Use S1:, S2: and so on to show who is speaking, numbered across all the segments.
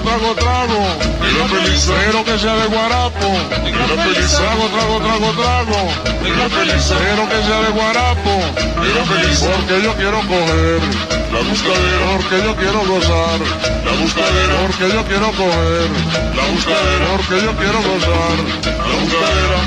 S1: trago, trago,
S2: Negra Felisa,
S1: pero que sea de guarapo.
S2: Negra Felisa,
S1: Trago, trago, trago, trago,
S2: Negra Felisa,
S1: pero que sea de guarapo.
S2: Negra Felisa,
S1: Porque yo quiero coger,
S2: la buscadera,
S1: porque yo quiero gozar,
S2: la buscadera,
S1: porque yo quiero coger,
S2: la buscadera,
S1: porque yo quiero gozar.
S2: la buscadera.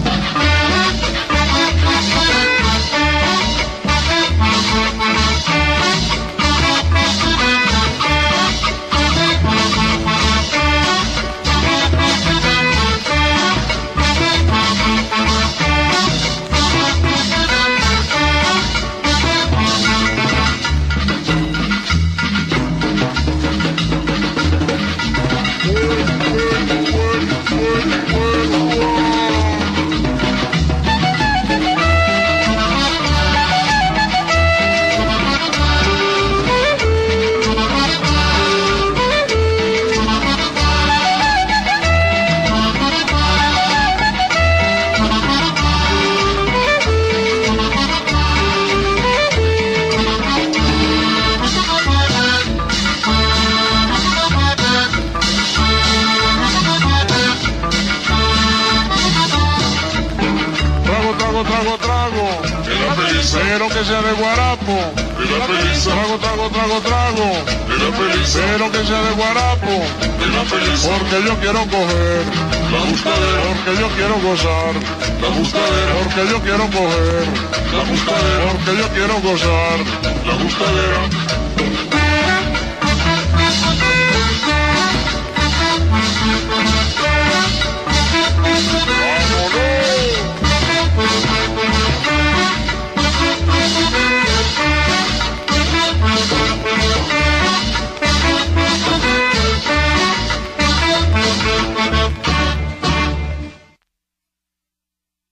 S1: Trago, trago, trago,
S2: Negra Felisa,
S1: pero que sea de guarapo.
S2: Negra Felisa,
S1: Trago, trago, trago, trago,
S2: Negra Felisa,
S1: pero que sea de guarapo.
S2: Negra Felisa,
S1: Porque yo quiero coger,
S2: la buscadera,
S1: porque yo quiero gozar,
S2: la buscadera,
S1: porque yo quiero coger,
S2: la buscadera,
S1: porque yo quiero gozar.
S2: la buscadera.